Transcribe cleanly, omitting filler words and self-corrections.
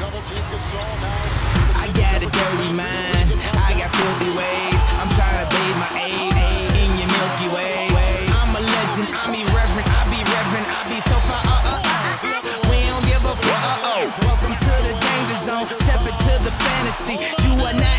I got a dirty mind, I got filthy ways. I'm trying to bathe my aid in your Milky Way. I'm a legend, I'm irreverent, I be reverent, I be so far. We don't give a fuck. Welcome to the danger zone, step into the fantasy. You are not